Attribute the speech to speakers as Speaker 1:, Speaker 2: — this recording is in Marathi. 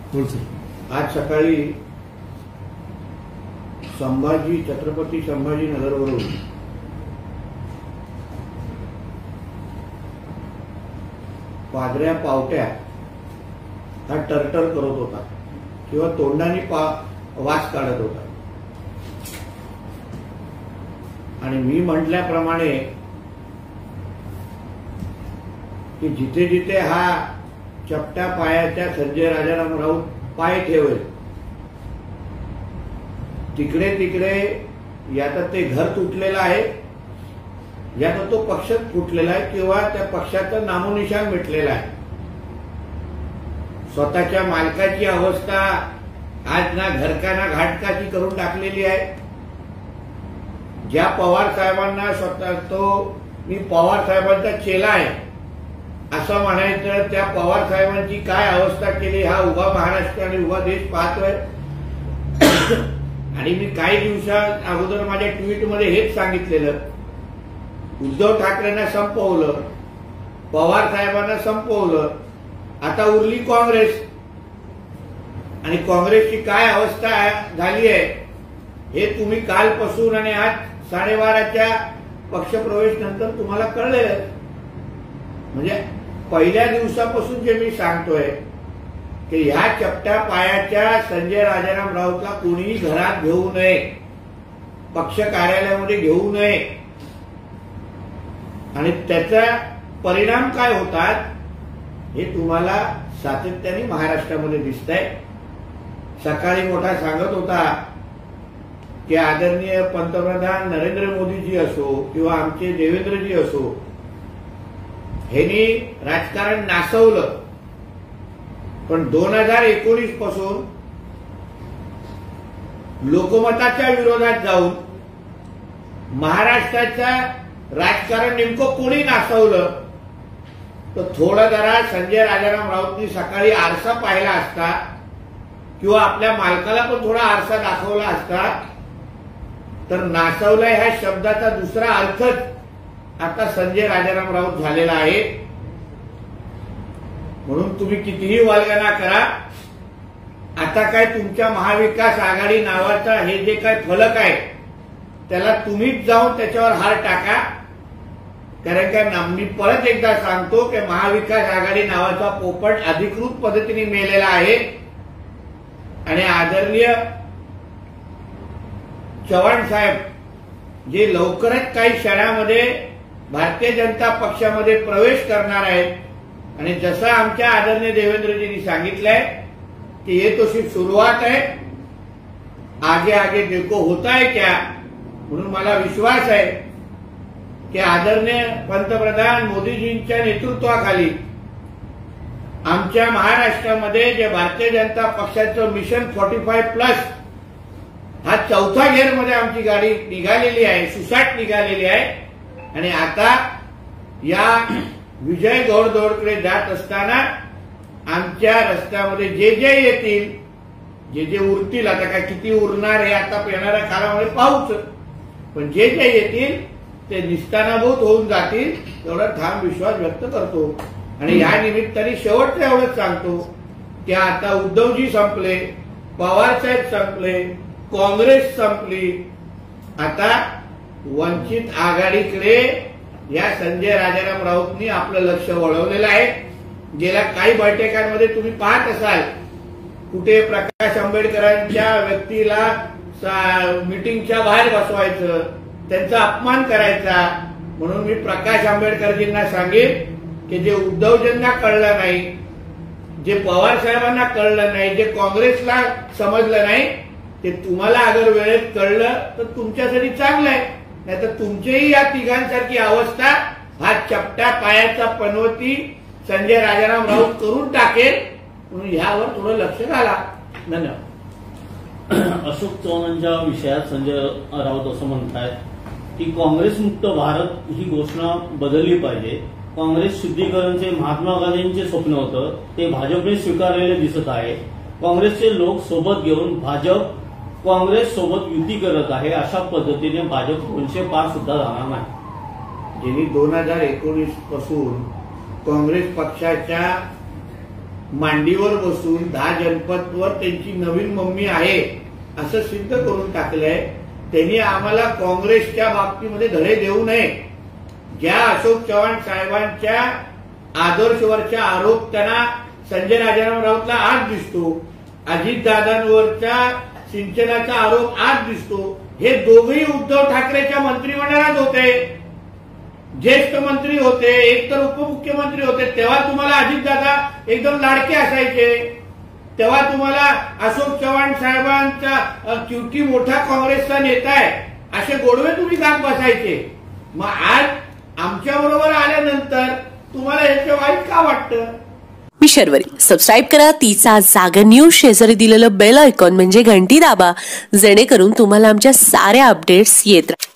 Speaker 1: बोल सर।
Speaker 2: आज सकाळी छत्रपती संभाजीनगरवरून पादऱ्या पावट्या हा टरटर करत होता किंवा तोंडाने वास काढत होता आणि मी म्हटल्याप्रमाणे की जिथे जिथे हा चपट्या पायाच्या संजय राजाराम राऊत पाय ठेवेल तिकडे तिकडे या तर ते घर तुटलेलं आहे या तर तो पक्ष फुटलेला आहे किंवा त्या पक्षाचं नामोनिशाण मिटलेलं आहे। स्वतःच्या मालकाची अवस्था आज ना घरका ना घाटकाची करून टाकलेली आहे। ज्या पवार साहेबांना मी पवार साहेबांचा चेला आहे असं म्हणायचं, त्या पवार साहेबांची काय अवस्था केली हा उभा महाराष्ट्र आणि उभा देश पाहतोय। आणि मी काही दिवसा अगोदर माझ्या ट्विटमध्ये हेच सांगितलेलं, उद्धव ठाकरेंना संपवलं, पवार साहेबांना संपवलं, आता उरली काँग्रेस आणि काँग्रेसची काय अवस्था झाली आहे हे तुम्ही कालपासून आणि आज 12:30च्या पक्षप्रवेश नंतर तुम्हाला कळलेलं। म्हणजे पहिल्या दिवसापासून जे मी सांगतोय की ह्या चपट्या पायाच्या संजय राजाराम राऊतला कोणीही घरात घेऊ नये, पक्ष कार्यालयामध्ये घेऊ नये आणि त्याचा परिणाम काय होतात हे तुम्हाला सातत्याने महाराष्ट्रामध्ये दिसतंय। सकाळी मोठा सांगत होता की आदरणीय पंतप्रधान नरेंद्र मोदीजी असो किंवा आमचे देवेंद्रजी असो ह्यांनी राजकारण नासवलं, पण 2019 पासून लोकमताच्या विरोधात जाऊन महाराष्ट्राच्या राजकारण नेमकं कोणी नासवलं तर थोडं जरा संजय राजाराम राऊतनी सकाळी आरसा पाहिला असता किंवा आपल्या मालकाला पण थोडा आरसा दाखवला असता तर नासवलंय ह्या शब्दाचा दुसरा अर्थच आता संजय राजाराम राऊत झालेला आहे। म्हणून तुम्ही कितीही वल्गना करा, आता काय तुमच्या महाविकास आघाडी नावाचा हे जे काय फलक आहे त्याला तुम्हीच जाऊन त्याच्यावर हार टाका। कारण का मी परत एकदा सांगतो की महाविकास आघाडी नावाचा पोपट अधिकृत पद्धतीने मेलेला आहे आणि आदरणीय चव्हाण साहेब जे लवकरच काही क्षणामध्ये भारतीय जनता पक्षामध्ये प्रवेश करणार आहेत आणि जसं आमच्या आदरणीय देवेंद्रजींनी सांगितलंय की ये तो सिर्फ सुरुवात है, आगे आगे देखो होता है क्या। म्हणून मला विश्वास आहे की आदरणीय पंतप्रधान मोदीजींच्या नेतृत्वाखाली आमच्या महाराष्ट्रामध्ये जे भारतीय जनता पक्षाचं मिशन 45+ हा चौथा गिअरमध्ये आमची गाडी निघालेली आहे, सुसाट निघालेली आहे आणि आता या विजय घोडदौडकडे जात असताना आमच्या रस्त्यामध्ये जे जे येतील, जे जे उरतील, आता काय किती उरणार हे आता येणाऱ्या काळामध्ये पाहूच, पण जे जे येतील ते निस्तानाभूत होऊन जातील एवढा ठाम विश्वास व्यक्त करतो। आणि या निमित्ताने शेवटचं एवढंच सांगतो की आता उद्धवजी संपले, पवारसाहेब संपले, काँग्रेस संपली, आता वंचित आघाडीकडे या संजय राजाराम राऊतनी आपलं लक्ष वळवलेलं आहे। गेल्या काही बैठकांमध्ये तुम्ही पाहत असाल कुठे प्रकाश आंबेडकरांच्या व्यक्तीला मीटिंगच्या बाहेर बसवायचं, त्यांचा अपमान करायचा। म्हणून मी प्रकाश आंबेडकरजींना सांगेन की जे उद्धवजींना कळलं नाही, जे पवार साहेबांना कळलं नाही, जे काँग्रेसला समजलं नाही ते तुम्हाला अगर वेळेत कळलं तर तुमच्यासाठी चांगलं आहे, नाहीतर तुमचीही या तिघांसारखी अवस्था हा चपट्या पायाचा पनवती संजय राजाराम राऊत करून टाकेल। म्हणून ह्यावर थोडं लक्ष घाला। धन्यवाद।
Speaker 3: अशोक चव्हाणांच्या विषयात संजय राऊत असं म्हणतात की काँग्रेस मुक्त भारत ही घोषणा बदलली पाहिजे। काँग्रेस शुद्धीकरणचे महात्मा गांधींचे स्वप्न होतं ते भाजपने स्वीकारलेले दिसत आहे। काँग्रेसचे लोक सोबत घेऊन भाजप काँग्रेस सोबत युती करत आहे, अशा पद्धतीने भाजप 200 पार सुद्धा जाणार नाही।
Speaker 2: ज्यांनी 2019 पासून काँग्रेस पक्षाच्या मांडीवर बसून 10 जनपदवर त्यांची नवीन मम्मी आहे असं सिद्ध करून टाकलंय. त्यांनी आम्हाला काँग्रेसच्या बाबतीमध्ये धडे देऊ नये. ज्या अशोक चव्हाण साहेबांच्या आदर्शवरच्या आरोप त्यांना संजय राजाराम राऊतला आज दिसतो, अजितदादांवरच्या सिंचनाचा आरोप आज दिसतो. हे दोघेही उद्धव ठाकरेच्या मंत्रिमंडळात होते, ज्येष्ठ मंत्री होते, एक तर उपमुख्यमंत्री होते. तेव्हा तुम्हाला अजितदादा एकदम लाडके असायचे, तेव्हा तुम्हाला अशोक चव्हाण साहेबांचा किवटी मोठा काँग्रेसचा नेता आहे असे गोडवे तुम्ही गात बसायचे. मग आज आमच्या बरोबर आल्यानंतर तुम्हाला याचं वाईट का वाटतं?
Speaker 1: मी शर्वरी. सबस्क्राईब करा तिचा जागर न्यूज. शेजारी दिलेलं बेल आयकॉन म्हणजे घंटी दाबा, जेणेकरून तुम्हाला आमच्या साऱ्या अपडेट्स येत राहतील.